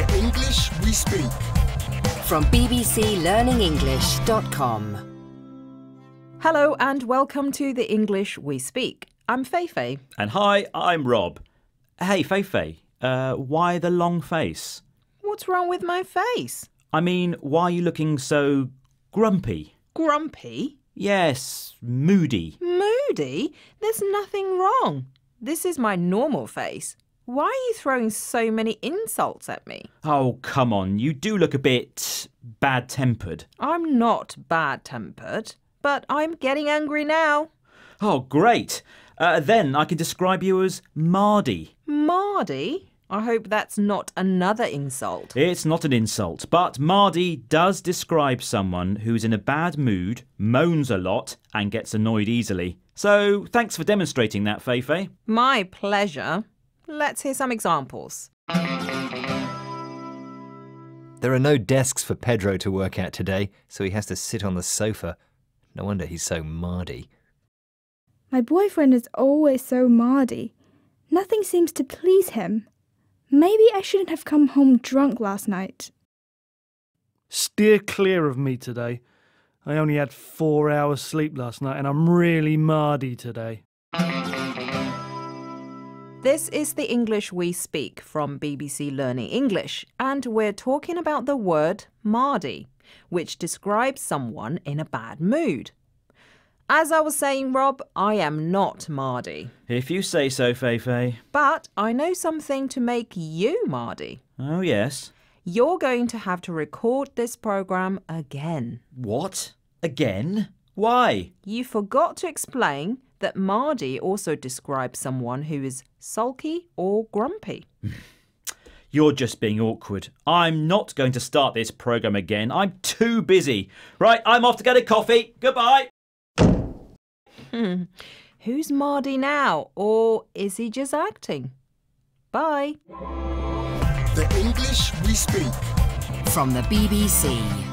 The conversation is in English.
The English we speak. From bbclearningenglish.com. Hello and welcome to The English We Speak. I'm Feifei. And hi, I'm Rob. Hey, Feifei, why the long face? What's wrong with my face? I mean, why are you looking so grumpy? Grumpy? Yes, moody. Moody? There's nothing wrong. This is my normal face. Why are you throwing so many insults at me? Oh, come on, you do look a bit bad-tempered. I'm not bad-tempered, but I'm getting angry now. Oh, great. Then I can describe you as Mardy. Mardy? I hope that's not another insult. It's not an insult, but Mardy does describe someone who's in a bad mood, moans a lot, and gets annoyed easily. So, thanks for demonstrating that, Feifei. My pleasure. Let's hear some examples. There are no desks for Pedro to work at today, so he has to sit on the sofa. No wonder he's so mardy. My boyfriend is always so mardy. Nothing seems to please him. Maybe I shouldn't have come home drunk last night. Steer clear of me today. I only had 4 hours sleep last night and I'm really mardy today. This is The English We Speak from BBC Learning English, and we're talking about the word mardy, which describes someone in a bad mood. As I was saying, Rob, I am not mardy. If you say so, Feifei. But I know something to make you mardy. Oh, yes. You're going to have to record this programme again. What? Again? Why? You forgot to explain that mardy also describes someone who is sulky or grumpy. You're just being awkward. I'm not going to start this programme again. I'm too busy. Right, I'm off to get a coffee. Goodbye. Who's mardy now? Or is he just acting? Bye. The English we speak. From the BBC.